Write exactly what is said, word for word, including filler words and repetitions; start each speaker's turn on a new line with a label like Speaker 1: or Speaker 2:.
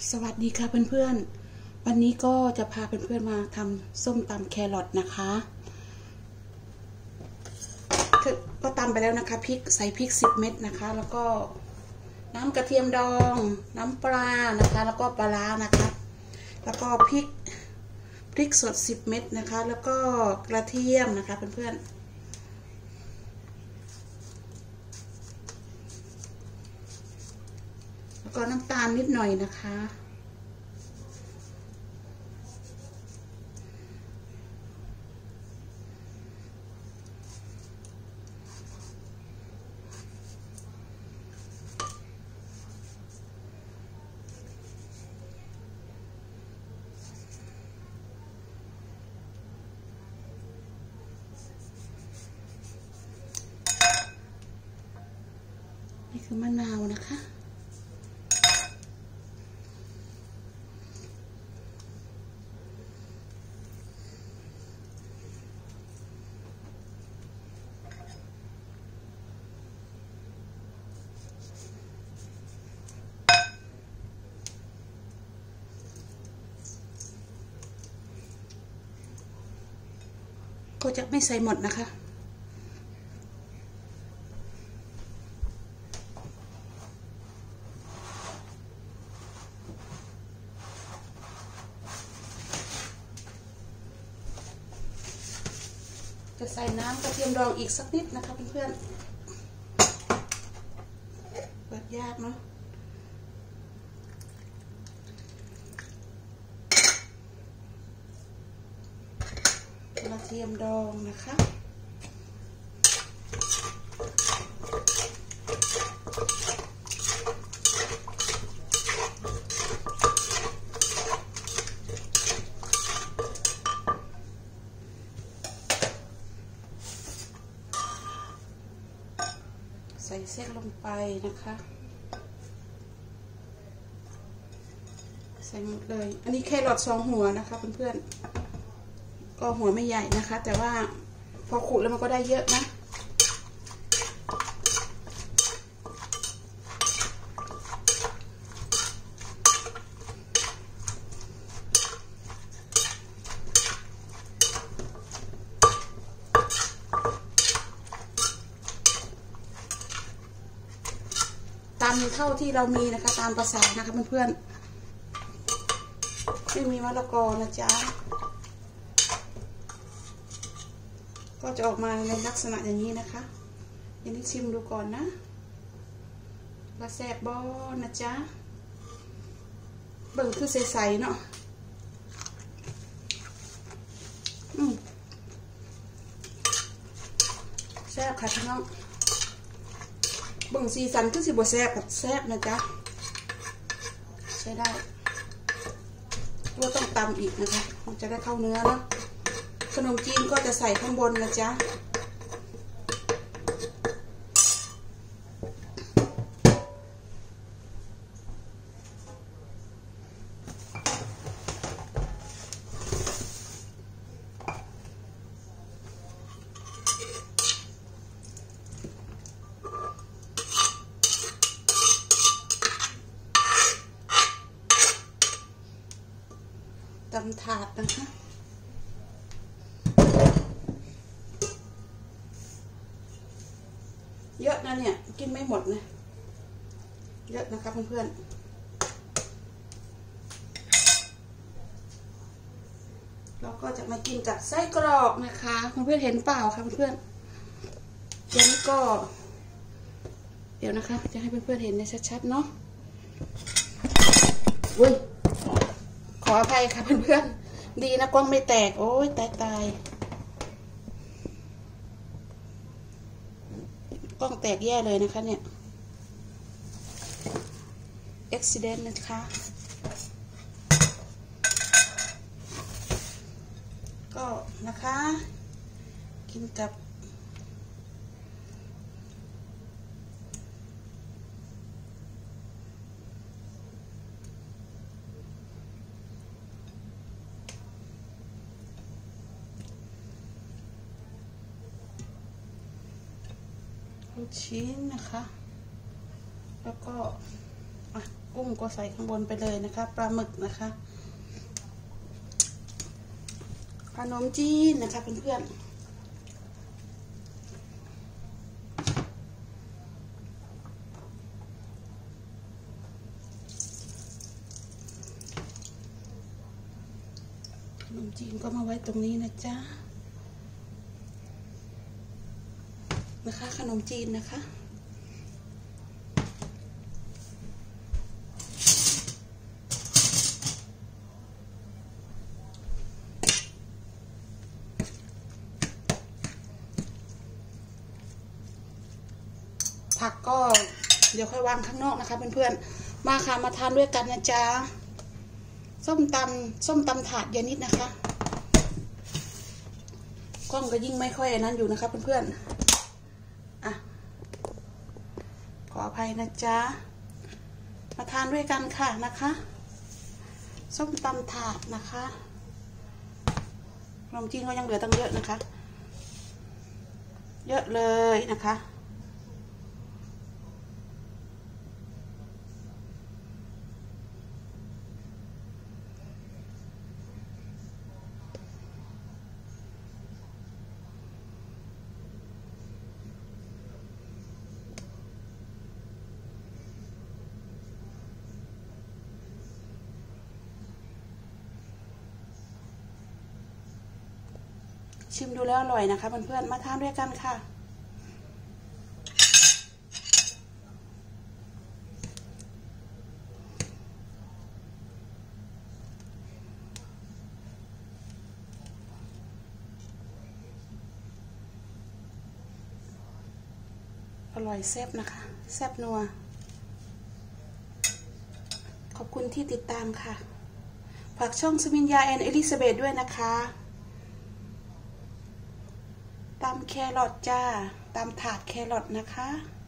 Speaker 1: สวัสดีค่ะเพื่อนๆวันนี้ก็จะพาเพื่อนๆมาทำส้มตำแครอทนะคะก็ตำไปแล้วนะคะพริกใส่พริกสิบเม็ดนะคะแล้วก็น้ำกระเทียมดองน้ำปลานะคะแล้วก็ปลาร้านะคะแล้วก็พริกพริกสดสิบเม็ดนะคะแล้วก็กระเทียมนะคะเพื่อนๆแล้วก็น้ำตาลนิดหน่อยนะคะนี่คือมะนาวนะคะก็จะไม่ใส่หมดนะคะจะใส่น้ำกระเทียมดองอีกสักนิดนะคะเพื่อนๆเปิดยากเนาะกระเทียมดองนะคะใส่เส้นลงไปนะคะใส่หมดเลยอันนี้แครอทสองหัวนะคะเพื่อนๆก็หัวไม่ใหญ่นะคะแต่ว่าพอขูดแล้วมันก็ได้เยอะนะตามเท่าที่เรามีนะคะตามภาษานะคะเพื่อนๆไม่มีมะละกอนะจ๊ะก็จะออกมาในลักษณะอย่างนี้นะคะอย่างนี้ชิมดูก่อนนะว่าแซ่บบ่นะจ๊ะเบิ่งคือใสๆเนาะอืมแซ่บค่ะพี่น้องเบิ่งสีสันคือสิบ่แซ่บกับแซ่บนะจ๊ะใช้ได้ตัวต้องตำอีกนะคะมันจะได้เข้าเนื้อเนาะขนมจีนก็จะใส่ข้างบนนะจ๊ะตำถาดนะคะเยอะนะเนี่ยกินไม่หมดนะเยอะนะคะเพื่อนๆเราก็จะมากินกับไส้กรอกนะคะเพื่อนๆเห็นเปล่าคะเพื่อนๆเดี๋ยวนี้ก็เดี๋ยวนะคะจะให้เพื่อนๆเห็นในชัดๆเนาะอุ้ยขออภัยค่ะเพื่อนๆดีนะกล้องไม่แตกโอ้ยตายตายกล้องแตกแย่เลยนะคะเนี่ยอุบัติเหตุนะคะก็นะคะกินกับลูกชิ้นนะคะแล้วก็ อ่ะกุ้งก็ใส่ข้างบนไปเลยนะคะปลาหมึกนะคะขนมจีนนะคะเพื่อนๆขนมจีนก็มาไว้ตรงนี้นะจ๊ะนะคะขนมจีนนะคะผักก็เดี๋ยวค่อยวางข้างนอกนะคะเพื่อนๆมาค่ะมาทานด้วยกันนะจ๊ะส้มตำส้มตำถาดเยนิดนะคะกล้องก็ยิ่งไม่ค่อยนั้นอยู่นะคะเพื่อนๆอ่ะขออภัยนะจ๊ะมาทานด้วยกันค่ะนะคะส้มตำถาดนะคะขนมจีนก็ยังเหลือตั้งเยอะนะคะเยอะเลยนะคะชิมดูแล้วอร่อยนะคะเพื่อนๆมาทานด้วยกันค่ะอร่อยแซ่บนะคะแซ่บนัวขอบคุณที่ติดตามค่ะฝากช่องสมิญญาแอนเอลิซาเบธด้วยนะคะตำแครอทจ้าตำถาดแครอทนะคะ